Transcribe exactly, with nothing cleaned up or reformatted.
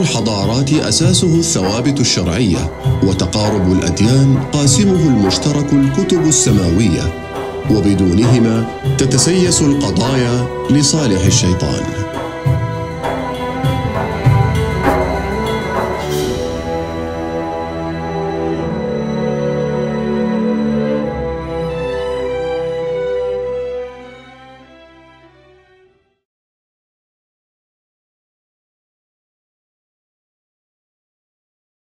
الحضارات أساسه الثوابت الشرعية، وتقارب الأديان قاسمه المشترك الكتب السماوية، وبدونهما تتسيس القضايا لصالح الشيطان.